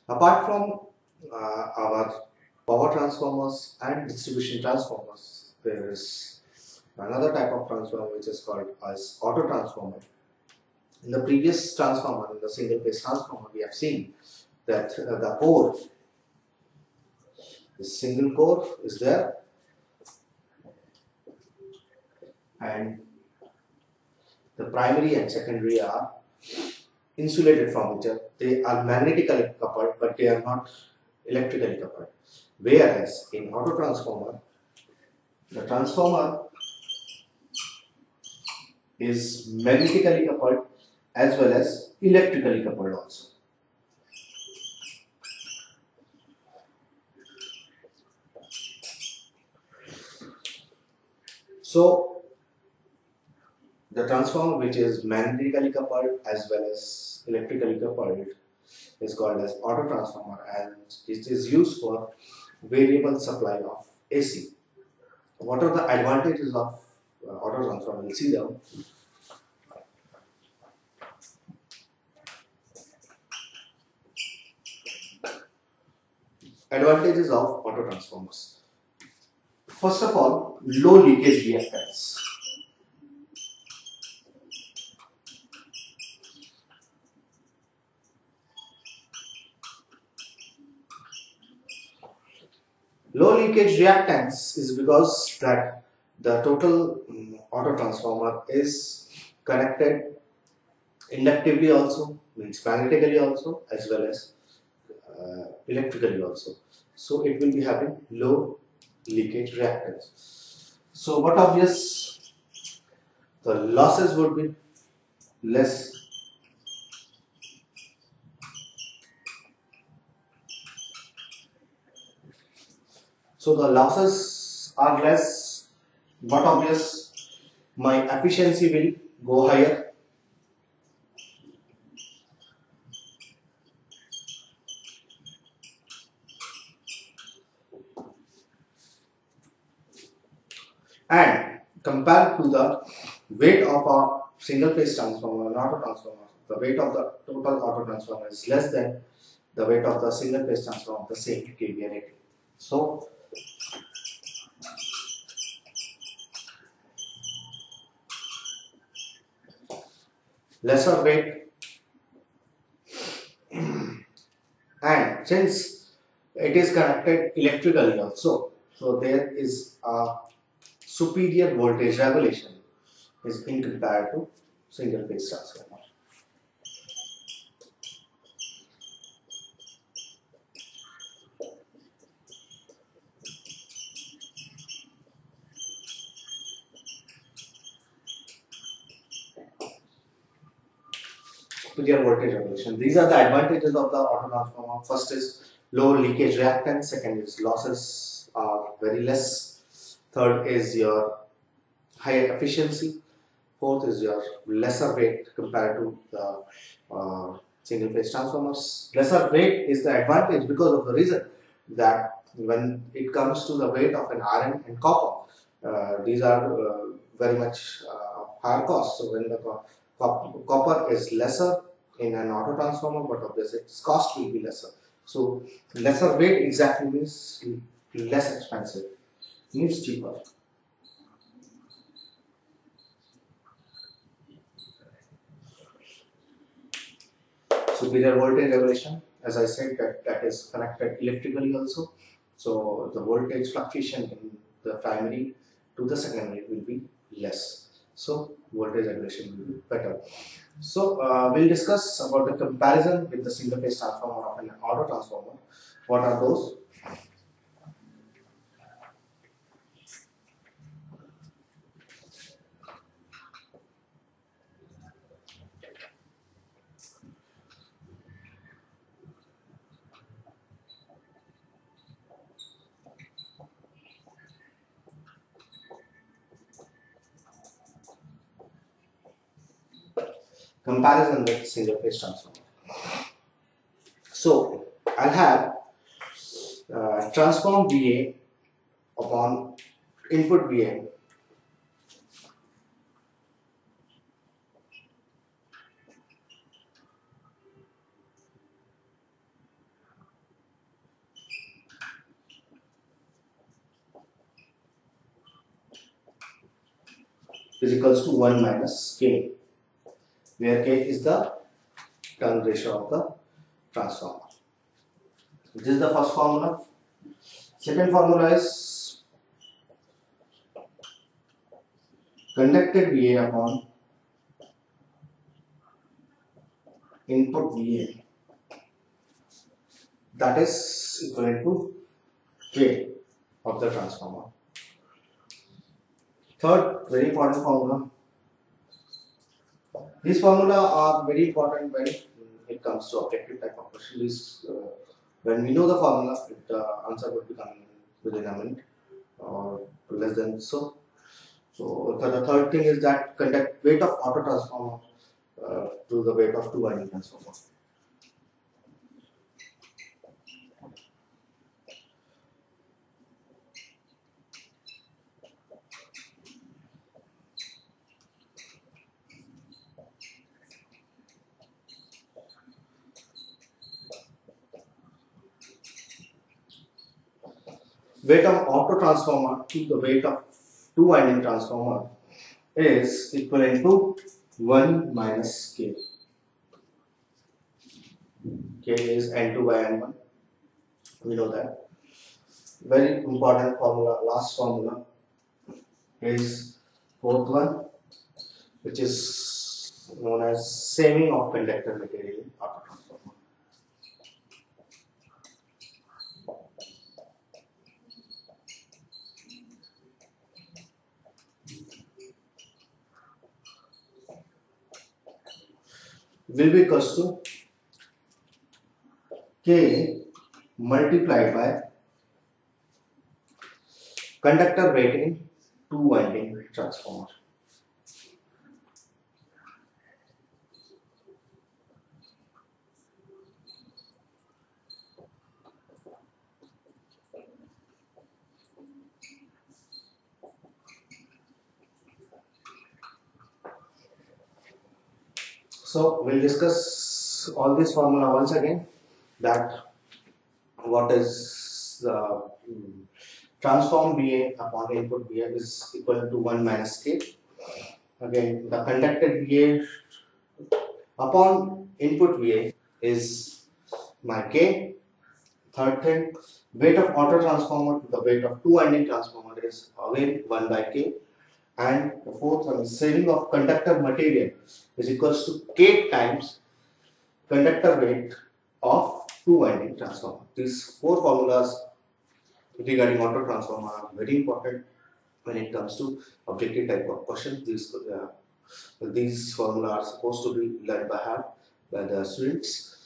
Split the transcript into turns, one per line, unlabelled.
Apart from our power transformers and distribution transformers, there is another type of transformer which is called as auto transformer. In the previous transformer, in the single phase transformer, we have seen that the core, the single core is there, and the primary and secondary are insulated from each other. They are magnetically coupled, but they are not electrically coupled. Whereas in auto transformer, the transformer is magnetically coupled as well as electrically coupled also. So the transformer which is magnetically coupled as well as electrically coupled is called as auto transformer, and it is used for variable supply of AC. What are the advantages of auto transformer? We'll see them. Advantages of auto transformers. First of all, low leakage reactance. Low leakage reactance is because that the total auto transformer is connected inductively also, means magnetically also, as well as electrically also. So it will be having low leakage reactance. So what obvious, the losses would be less. So the losses are less, but obvious, my efficiency will go higher. And compared to the weight of a single phase transformer, an auto transformer, the weight of the total auto transformer is less than the weight of the single phase transformer of the same kVA rating. So lesser weight, and since it is connected electrically also, so there is a superior voltage regulation is in compared to single phase transformer. Superior voltage regulation. These are the advantages of the auto transformer. First is low leakage reactance. Second is losses are very less. Third is your higher efficiency. Fourth is your lesser weight compared to the single phase transformers. Lesser weight is the advantage because of the reason that when it comes to the weight of an iron and copper, these are very much higher cost. So when the copper is lesser in an auto transformer, but obviously its cost will be lesser. So lesser weight exactly means less expensive, means cheaper. Superior voltage regulation, as I said, that is connected electrically also. So the voltage fluctuation in the primary to the secondary will be less. So voltage regulation will be better. So we'll discuss about the comparison with the single phase transformer of an auto transformer. What are those? Comparison with single phase transformer. So I'll have transform VA upon input VA is equals to 1 minus K, where K is the turn ratio of the transformer. This is the first formula. Second formula is conducted VA upon input VA, that is equivalent to K of the transformer. Third, very important formula. These formula are very important when it comes to objective type of question. When we know the formula, the answer would be coming within a minute or less than so. So the third thing is that conduct weight of auto transformer to the weight of two winding transformer. Weight of auto transformer to the weight of two winding transformer is equivalent to 1 minus K. K is N2 by N1. We know that. Very important formula, last formula is fourth one, which is known as saving of conductor material in auto transformer. Will be equals to K multiplied by conductor weight in two winding transformer. So we'll discuss all this formula once again, that what is the transform VA upon input VA is equal to 1 minus K. Again, the conducted VA upon input VA is my K. Third thing, weight of auto transformer to the weight of two winding transformer is again 1 by K. And the fourth one is saving of conductor material is equals to K times conductor weight of two winding transformer. These four formulas regarding auto transformer are very important when it comes to objective type of questions. These formulas are supposed to be learned by heart by the students.